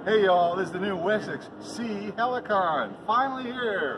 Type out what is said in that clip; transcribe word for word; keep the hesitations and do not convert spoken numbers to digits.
Hey y'all, this is the new Wessex C C helicon, finally here.